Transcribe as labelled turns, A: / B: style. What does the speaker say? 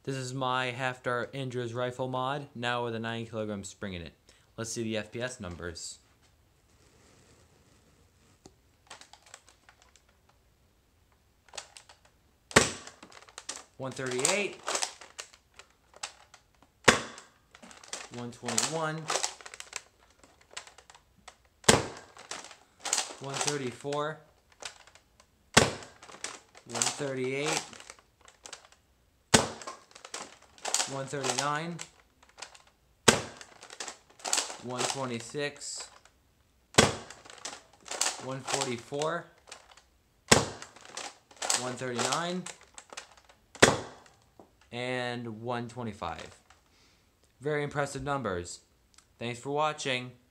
A: This is my half-dart Andrea's rifle mod, now with a 9 kilogram spring in it. Let's see the FPS numbers. $138, $121, $134, $138, $139, $126, $144, $139, and $125. Very impressive numbers. Thanks for watching.